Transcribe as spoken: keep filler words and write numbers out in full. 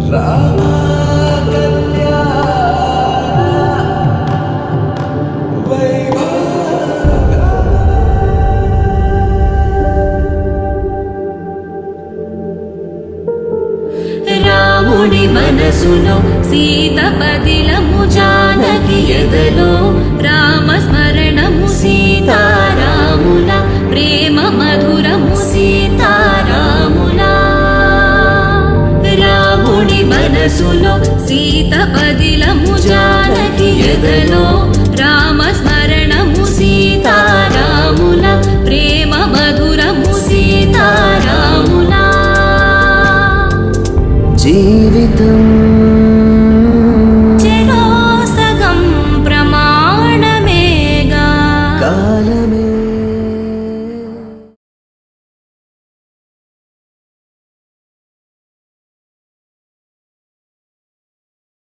రాముడి మనసులో సీత పదిలము జానకి ఎదలో రామ స్మరణము సీతారాముల ప్రేమ మధురము సీతారాముల రాముడి మనసులో సీత పదిలము జానకి ఎదలో రామ స్మరణము సీతారాముల ప్రేమ మధురము సీతారాముల జీవితం